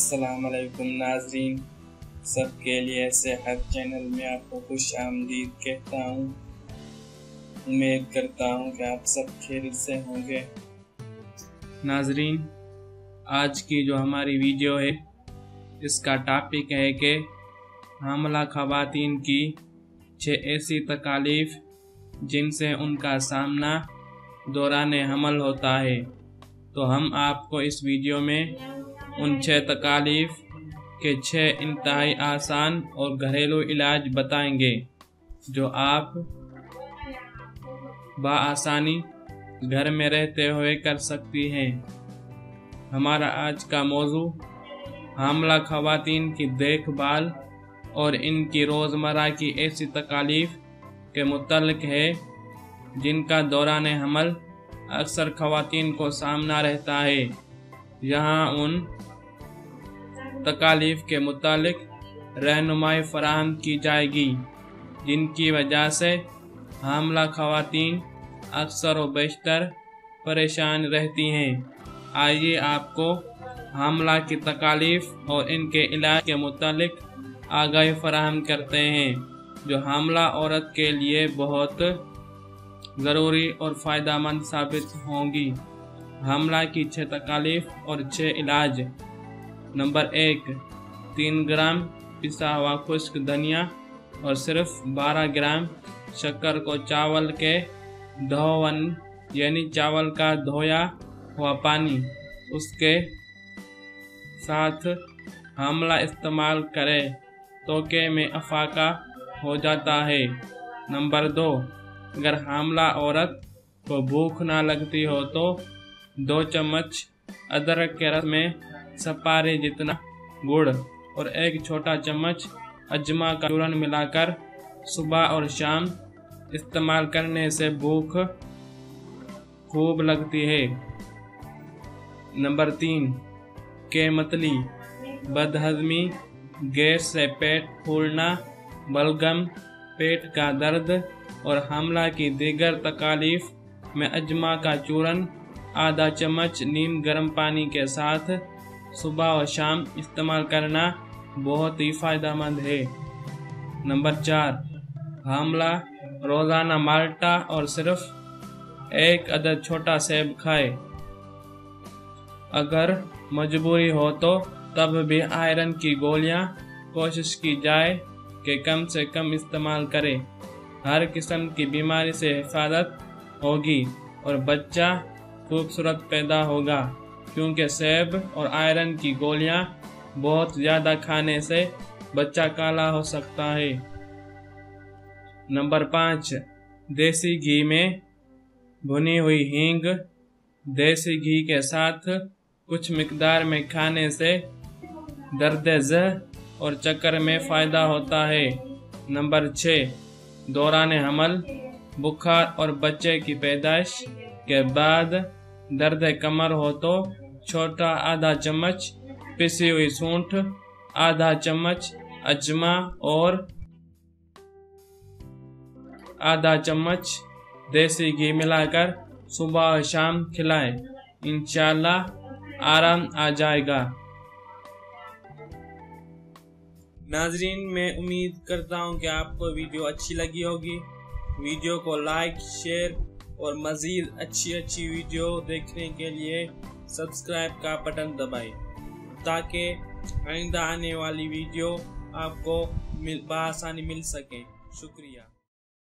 अस्सलाम वालेकुम नाज़रीन, सबके लिए सेहत चैनल में आपको खुश आमदीद कहता हूँ। उम्मीद करता हूँ कि आप सब खैरियत से होंगे। नाज़रीन, आज की जो हमारी वीडियो है इसका टॉपिक है कि हामला ख़वातीन की 6 ऐसी तकालीफ जिनसे उनका सामना दौरान हमल होता है। तो हम आपको इस वीडियो में उन 6 तकालीफ के 6 इंतहाई आसान और घरेलू इलाज बताएंगे जो आप बआसानी घर में रहते हुए कर सकती हैं। हमारा आज का मौजू हामला ख़वातीन की देखभाल और इनकी रोज़मर्रा की ऐसी तकालीफ के मुतल्लिक़ है जिनका दौरान हमल अक्सर ख़वातीन को सामना रहता है। यहाँ उन तकालीफ के मुतालिक रहनुमाई फराहम की जाएगी जिनकी वजह से हामला ख़वातीन अक्सर व बेशतर परेशान रहती हैं। आइए आपको हामला की तकालीफ और इनके इलाज के मुतालिक आगाही फराहम करते हैं जो हामला औरत के लिए बहुत ज़रूरी और फ़ायदेमंद साबित होंगी। हामला की 6 तकालीफ और 6 इलाज। नंबर 1, 3 ग्राम पिसा हुआ खुश्क धनिया और सिर्फ 12 ग्राम शक्कर को चावल के धोवन यानी चावल का धोया हुआ पानी उसके साथ हामला इस्तेमाल करें तो के में अफाका हो जाता है। नंबर 2, अगर हामला औरत को भूख ना लगती हो तो 2 चम्मच अदरक के रस में सपारे जितना गुड़ और 1 छोटा चम्मच अजमा का चूर्ण मिलाकर सुबह और शाम इस्तेमाल करने से भूख खूब लगती है। नंबर 3, केमतली बदहजमी, गैस से पेट फूलना, बलगम, पेट का दर्द और हामला की दीगर तकालीफ में अजमा का चूर्ण आधा चम्मच नीम गर्म पानी के साथ सुबह और शाम इस्तेमाल करना बहुत ही फ़ायदेमंद है। नंबर 4, हामला रोज़ाना माल्टा और सिर्फ 1 अदद छोटा सेब खाए। अगर मजबूरी हो तो तब भी आयरन की गोलियां कोशिश की जाए कि कम से कम इस्तेमाल करें। हर किस्म की बीमारी से हिफाजत होगी और बच्चा खूबसूरत पैदा होगा क्योंकि सेब और आयरन की गोलियां बहुत ज़्यादा खाने से बच्चा काला हो सकता है। नंबर 5, देसी घी में भुनी हुई हींग देसी घी के साथ कुछ मिकदार में खाने से दर्द-ए-ज़ह और चक्कर में फ़ायदा होता है। नंबर 6, दौरान हमल, बुखार और बच्चे की पैदाइश के बाद दर्द कमर हो तो छोटा आधा चम्मच पिसी हुई सूंठ, आधा चम्मच अजमा और आधा चम्मच देसी घी मिलाकर सुबह और शाम खिलाएं। इंशाअल्लाह आराम आ जाएगा। नाजरीन, मैं उम्मीद करता हूँ कि आपको वीडियो अच्छी लगी होगी। वीडियो को लाइक, शेयर और मज़ीद अच्छी वीडियो देखने के लिए सब्सक्राइब का बटन दबाएं ताकि आइंदा आने वाली वीडियो आपको बआसानी मिल सके। शुक्रिया।